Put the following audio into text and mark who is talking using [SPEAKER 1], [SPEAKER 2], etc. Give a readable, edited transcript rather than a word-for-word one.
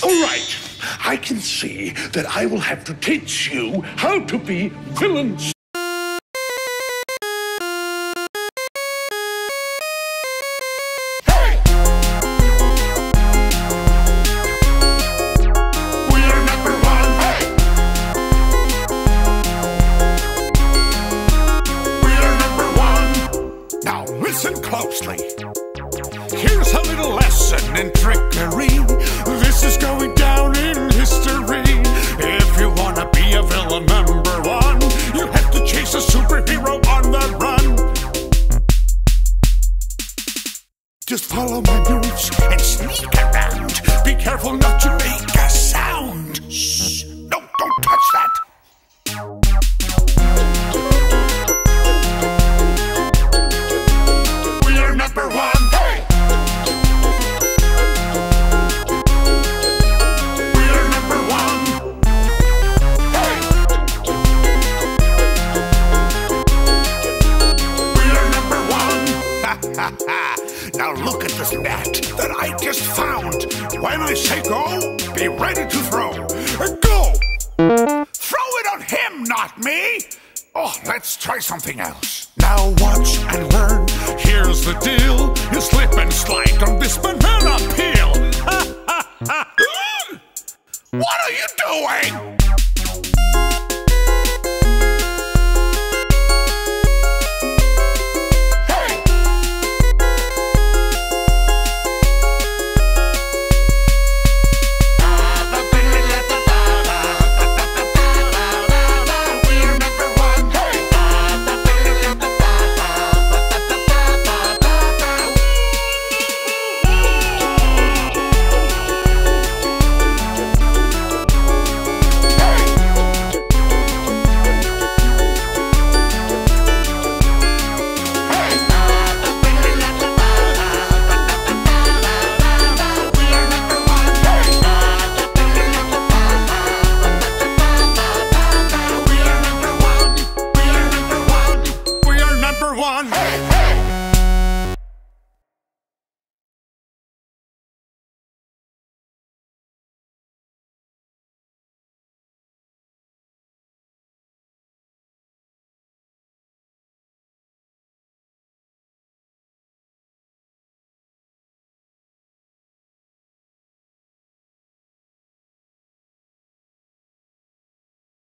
[SPEAKER 1] All right, I can see that I will have to teach you how to be villains.
[SPEAKER 2] Listen closely. Here's a little lesson in trickery. This is going down in history. If you wanna be a villain #1, you have to chase a superhero on the run. Just follow my moves and sneak around. Be careful not to make a sound. Shh! No, don't touch that. Now look at this net that I just found. When I say go, be ready to throw. Go! Throw it on him, not me! Oh, let's try something else. Now watch and learn. Here's the deal. You slip and slide on this banana peel. What are you doing? Hey, hey!